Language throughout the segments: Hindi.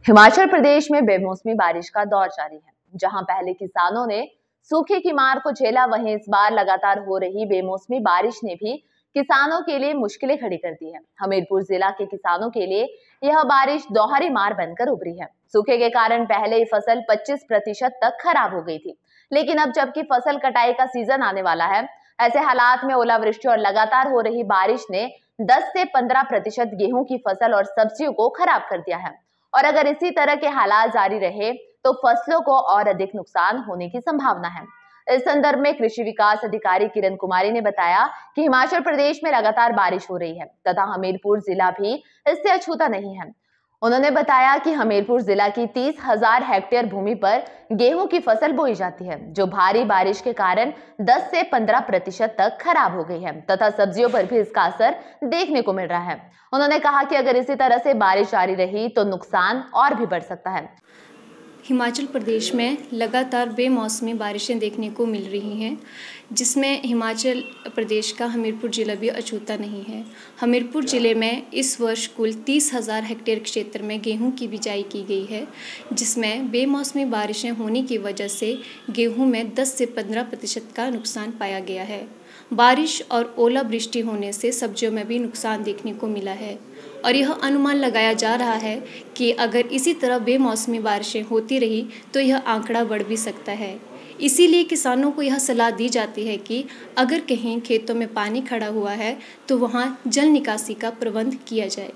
हिमाचल प्रदेश में बेमौसमी बारिश का दौर जारी है। जहां पहले किसानों ने सूखे की मार को झेला, वहीं इस बार लगातार हो रही बेमौसमी बारिश ने भी किसानों के लिए मुश्किलें खड़ी कर दी है। हमीरपुर जिला के किसानों के लिए यह बारिश दोहरी मार बनकर उभरी है। सूखे के कारण पहले ही फसल 25% तक खराब हो गई थी, लेकिन अब जबकि फसल कटाई का सीजन आने वाला है, ऐसे हालात में ओलावृष्टि और लगातार हो रही बारिश ने 10 से 15% गेहूं की फसल और सब्जियों को खराब कर दिया है। और अगर इसी तरह के हालात जारी रहे तो फसलों को और अधिक नुकसान होने की संभावना है। इस संदर्भ में कृषि विकास अधिकारी किरण कुमारी ने बताया कि हिमाचल प्रदेश में लगातार बारिश हो रही है तथा हमीरपुर जिला भी इससे अछूता नहीं है। उन्होंने बताया कि हमीरपुर जिला की 30,000 हेक्टेयर भूमि पर गेहूं की फसल बोई जाती है, जो भारी बारिश के कारण 10 से 15% तक खराब हो गई है तथा सब्जियों पर भी इसका असर देखने को मिल रहा है। उन्होंने कहा कि अगर इसी तरह से बारिश जारी रही तो नुकसान और भी बढ़ सकता है। हिमाचल प्रदेश में लगातार बेमौसमी बारिशें देखने को मिल रही हैं, जिसमें हिमाचल प्रदेश का हमीरपुर ज़िला भी अछूता नहीं है। हमीरपुर ज़िले में इस वर्ष कुल 30,000 हेक्टेयर क्षेत्र में गेहूं की बिजाई की गई है, जिसमें बेमौसमी बारिशें होने की वजह से गेहूं में 10 से 15% का नुकसान पाया गया है। बारिश और ओलावृष्टि होने से सब्जियों में भी नुकसान देखने को मिला है और यह अनुमान लगाया जा रहा है कि अगर इसी तरह बेमौसमी बारिशें होती रही तो यह आंकड़ा बढ़ भी सकता है। इसीलिए किसानों को यह सलाह दी जाती है कि अगर कहीं खेतों में पानी खड़ा हुआ है तो वहां जल निकासी का प्रबंध किया जाए।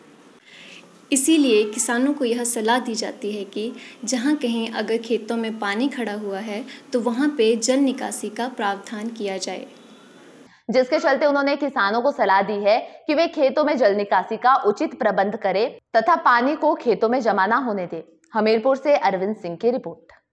इसीलिए किसानों को यह सलाह दी जाती है कि जहां कहीं अगर खेतों में पानी खड़ा हुआ है तो वहां पे जल निकासी का प्रावधान किया जाए, जिसके चलते उन्होंने किसानों को सलाह दी है कि वे खेतों में जल निकासी का उचित प्रबंध करें तथा पानी को खेतों में जमा न होने दें। हमीरपुर से अरविंद सिंह की रिपोर्ट।